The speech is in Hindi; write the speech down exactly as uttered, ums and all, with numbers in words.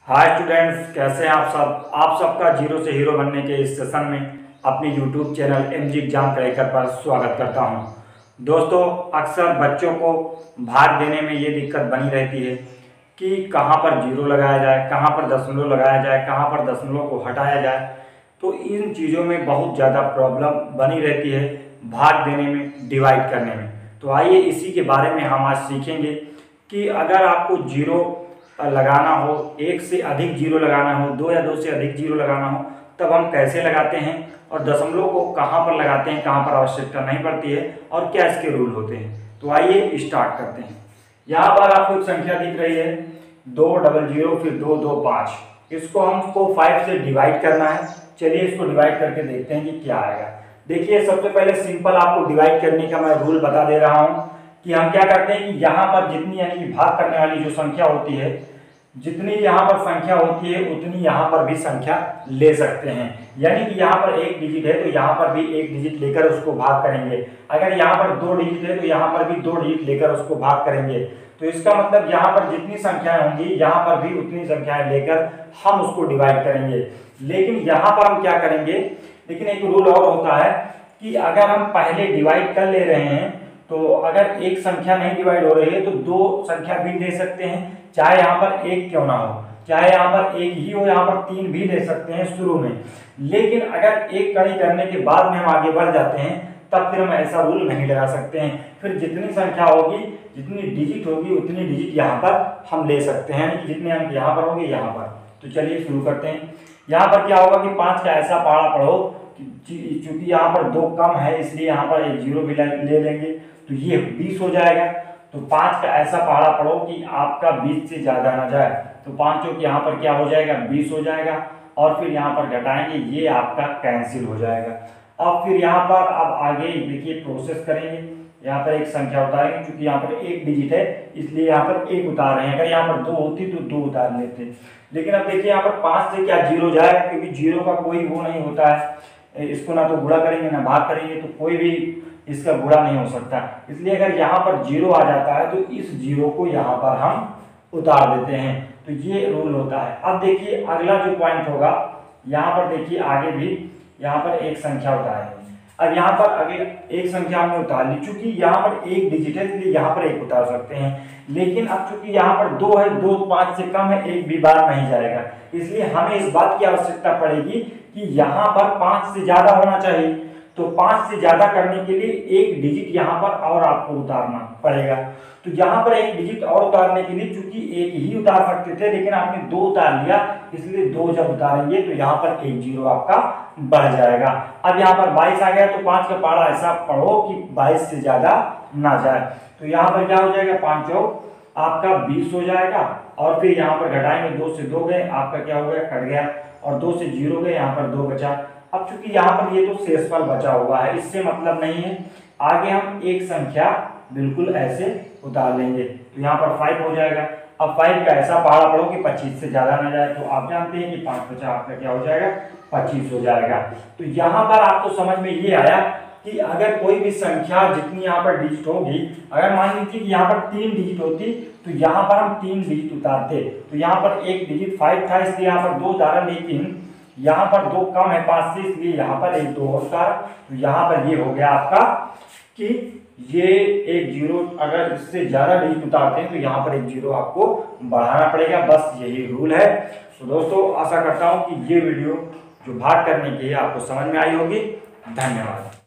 हाय स्टूडेंट्स, कैसे हैं आप सब। आप सबका जीरो से हीरो बनने के इस सेशन में अपने YouTube channel MG exam cracker पर स्वागत करता हूं। दोस्तों, अक्सर बच्चों को भाग देने में ये दिक्कत बनी रहती है कि कहां पर जीरो लगाया जाए, कहां पर दशमलव लगाया जाए, कहां पर दशमलव को हटाया जाए। तो इन चीज़ों में बहुत ज़्यादा प्रॉब्लम बनी रहती है भाग देने में, डिवाइड करने में। तो आइए इसी के बारे में हम आज सीखेंगे कि अगर आपको जीरो लगाना हो, एक से अधिक जीरो लगाना हो, दो या दो से अधिक जीरो लगाना हो, तब हम कैसे लगाते हैं और दशमलव को कहाँ पर लगाते हैं, कहाँ पर आवश्यकता नहीं पड़ती है और क्या इसके रूल होते हैं। तो आइए स्टार्ट करते हैं। यहाँ पर आपको एक संख्या दिख रही है दो डबल जीरो फिर दो दो पाँच। इसको हमको फाइव से डिवाइड करना है। चलिए इसको डिवाइड करके देखते हैं कि क्या आएगा। देखिए, सबसे पहले सिंपल आपको डिवाइड करने का मैं रूल बता दे रहा हूँ कि हम क्या करते हैं कि यहाँ पर जितनी यानी कि भाग करने वाली जो संख्या होती है, जितनी यहाँ पर संख्या होती है उतनी यहाँ पर भी संख्या ले सकते हैं। यानी कि यहाँ पर एक डिजिट है तो यहाँ पर भी एक डिजिट लेकर उसको भाग करेंगे। अगर यहाँ पर दो डिजिट है तो यहाँ पर भी दो डिजिट लेकर उसको भाग करेंगे। तो इसका मतलब यहाँ पर जितनी संख्याएं होंगी यहाँ पर भी उतनी संख्याएं लेकर हम उसको डिवाइड करेंगे। लेकिन यहाँ पर हम क्या करेंगे, लेकिन एक रूल और होता है कि अगर हम पहले डिवाइड कर ले रहे हैं तो अगर एक संख्या नहीं डिवाइड हो रही है तो दो संख्या भी ले सकते हैं, चाहे यहाँ पर एक क्यों ना हो, चाहे यहाँ पर एक ही हो, यहाँ पर तीन भी ले सकते हैं शुरू में। लेकिन अगर एक कड़ी करने के बाद में हम आगे बढ़ जाते हैं तब फिर हम ऐसा रूल नहीं लगा सकते हैं। फिर जितनी संख्या होगी, जितनी डिजिट होगी उतनी डिजिट यहाँ पर हम ले सकते हैं, यानी कि जितने अंक यहाँ पर होंगे यहाँ पर। तो चलिए शुरू करते हैं। यहाँ पर क्या होगा कि पाँच का ऐसा पहाड़ा पढ़ो, चूंकि यहाँ पर दो कम है इसलिए यहाँ पर एक जीरो भी ले लेंगे तो ये बीस हो जाएगा। तो पाँच का ऐसा पहाड़ा पढ़ो कि आपका बीस से ज़्यादा ना जाए। तो पाँच चौक यहाँ पर क्या हो जाएगा, बीस हो जाएगा। और फिर यहाँ पर घटाएंगे, ये आपका कैंसिल हो जाएगा। अब फिर यहाँ पर अब आगे देखिए प्रोसेस करेंगे। यहाँ पर एक संख्या उतारेंगे, क्योंकि यहाँ पर एक डिजिट है इसलिए यहाँ पर एक उतार रहे हैं। अगर यहाँ पर दो होती तो दो उतार लेते। लेकिन अब देखिए यहाँ पर पाँच से क्या जीरो जाएगा, क्योंकि जीरो का कोई वो नहीं होता है। इसको ना तो गुणा करेंगे ना भाग करेंगे तो कोई भी इसका गुणा नहीं हो सकता। इसलिए अगर यहाँ पर जीरो आ जाता है तो इस जीरो को यहाँ पर हम उतार देते हैं। तो ये रूल होता है। अब देखिए अगला जो पॉइंट होगा, यहाँ पर देखिए आगे भी यहाँ पर एक संख्या उतारेंगे। अब यहाँ पर अगले एक संख्या हमने उतार ली, चूंकि यहाँ पर एक डिजिट है इसलिए यहाँ पर एक उतार सकते हैं। लेकिन अब चूंकि यहाँ पर दो है, दो पाँच से कम है, एक भी बार नहीं जाएगा। इसलिए हमें इस बात की आवश्यकता पड़ेगी कि यहाँ पर पाँच से ज्यादा होना चाहिए। तो पाँच से ज्यादा करने के लिए एक डिजिट यहाँ पर और आपको उतारना पड़ेगा। तो यहाँ पर एक डिजिट और उतारने के लिए, चूंकि एक ही उतार सकते थे लेकिन आपने दो उतार लिया, इसलिए दो जब उतारेंगे तो यहाँ पर एक जीरो आपका बढ़ जाएगा। अब यहाँ पर बाईस आ गया तो पाँच का पहाड़ा ऐसा पढ़ो कि बाईस से ज्यादा ना जाए। तो यहाँ पर क्या हो जाएगा, पाँच चौक आपका बीस हो जाएगा। और फिर यहाँ पर घटाएंगे, दो से दो गए, आपका क्या हो गया, कट गया। और दो से जीरो गए, यहाँ पर दो बचा। अब चूंकि यहाँ पर ये तो शेषफल बचा हुआ है, इससे मतलब नहीं है। आगे हम एक संख्या बिल्कुल ऐसे उतार लेंगे तो यहाँ पर फाइव हो जाएगा। अब फाइव का ऐसा पहाड़ा पढ़ो कि पच्चीस से ज्यादा ना जाए। तो आप जानते हैं कि पाँच पचास आपका क्या हो जाएगा, पच्चीस हो जाएगा। तो यहाँ पर आपको समझ में ये आया कि अगर कोई भी संख्या जितनी यहाँ पर डिजिट होगी, अगर मान लीजिए कि यहाँ पर तीन डिजिट होती तो यहाँ पर हम तीन डिजिट उतारते। तो यहाँ पर एक डिजिट फाइव था इसलिए यहाँ पर दो उतारा, लेकिन यहाँ पर दो कम है पाँच से इसलिए यहाँ पर एक दो उतारा। तो यहाँ पर ये हो गया आपका कि ये एक जीरो, अगर इससे ज्यादा डिजिट उतारते हैं तो यहाँ पर एक जीरो आपको बढ़ाना पड़ेगा। बस यही रूल है। तो दोस्तों, आशा करता हूँ कि ये वीडियो जो भाग करने की है आपको समझ में आई होगी। धन्यवाद।